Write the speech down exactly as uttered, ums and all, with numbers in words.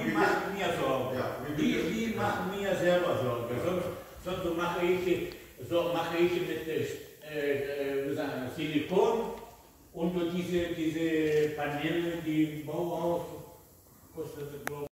die machen mir Sorgen. Ja, die, die machen mir selber Sorgen. Sonst, sonst mache ich, so mache ich mit äh, äh, wie sagen wir, Silikon und diese, diese Paneele, die im Bauhaus kostet, glaube